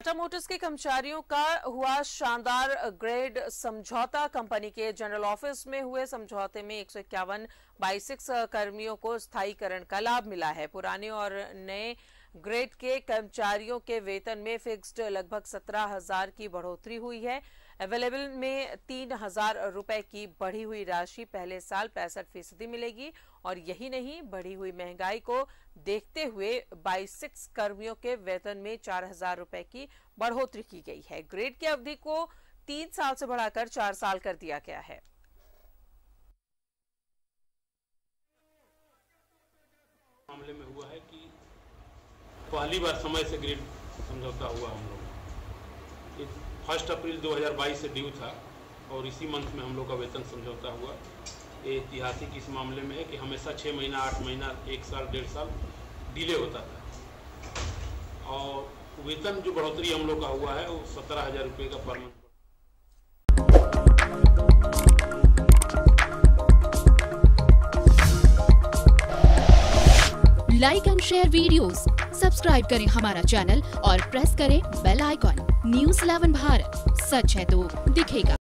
Tata Motors के कर्मचारियों का हुआ शानदार ग्रेड समझौता। कंपनी के जनरल ऑफिस में हुए समझौते में 151 बाइसिक्स कर्मियों को स्थायीकरण का लाभ मिला है। पुराने और नए ग्रेड के कर्मचारियों के वेतन में फिक्स्ड लगभग 17,000 की बढ़ोतरी हुई है। अवेलेबल में 3,000 रुपए की बढ़ी हुई राशि पहले साल 65% मिलेगी और यही नहीं, बढ़ी हुई महंगाई को देखते हुए बाइसिक्स कर्मियों के वेतन में 4,000 रुपए की बढ़ोतरी की गई है। ग्रेड की अवधि को 3 साल से बढ़ाकर 4 साल कर दिया गया है। मामले में हुआ है कि पहली बार समय से ग्रेड समझौता हुआ हम लोग 1 अप्रैल 2022 से ड्यू था और इसी मंथ में हम लोग का वेतन समझौता हुआ। ये ऐतिहासिक इस मामले में है कि हमेशा 6 महीना, 8 महीना, 1 साल, 1.5 साल डिले होता था और वेतन जो बढ़ोतरी हम लोग का हुआ है वो 17,000 रुपये का per month. Like and share videos, subscribe करें हमारा चैनल और प्रेस करें बेल आइकॉन। न्यूज़ 11 भारत, सच है तो दिखेगा।